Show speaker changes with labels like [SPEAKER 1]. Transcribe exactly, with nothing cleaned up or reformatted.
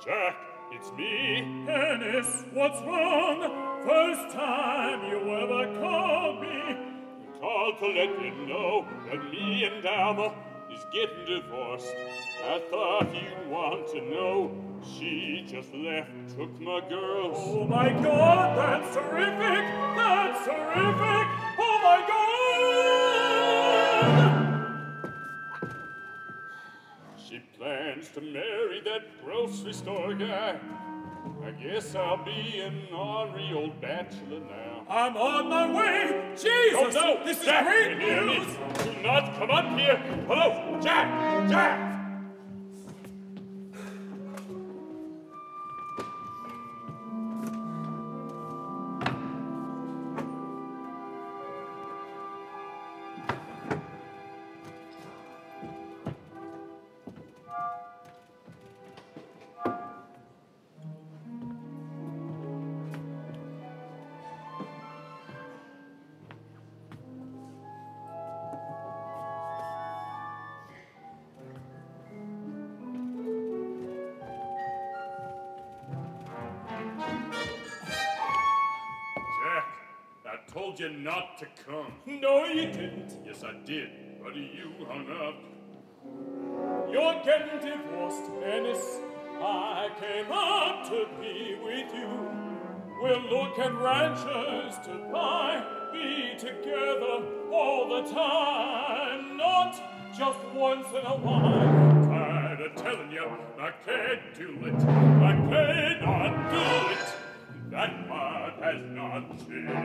[SPEAKER 1] Jack, it's me.
[SPEAKER 2] Ennis, what's wrong? First time you ever called me.
[SPEAKER 1] I called to let you know that me and Alma is getting divorced. I thought you'd want to know. She just left, took my girls.
[SPEAKER 2] Oh my God, that's terrific! That's terrific! Oh my God!
[SPEAKER 1] She plans to marry that grocery store guy. I guess I'll be an ornery old bachelor now.
[SPEAKER 2] I'm on my way! Jesus!
[SPEAKER 1] Oh, no!
[SPEAKER 2] This
[SPEAKER 1] Jack,
[SPEAKER 2] is great
[SPEAKER 1] wait,
[SPEAKER 2] news!
[SPEAKER 1] Do not come up here! Hello! Jack! Jack! Told you not to come.
[SPEAKER 2] No, you didn't.
[SPEAKER 1] Yes, I did. But you hung up.
[SPEAKER 2] You're getting divorced, Ennis. I came up to be with you. We'll look at ranches to buy, be together all the time, not just once in a while.
[SPEAKER 1] Tired of telling you I can't do it. I cannot do it. That part has not changed.